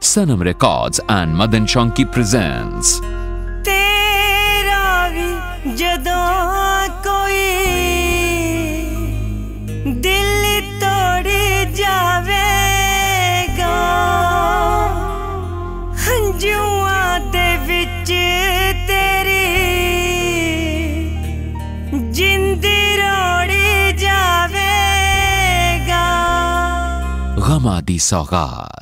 Sanam Records and Madan Chonki presents तेरा भी जदों कोई दिल तोड़ जावेगा हंजुआं दे विच तेरी जिंद रोड़ जावेगा गमा दी सौगात।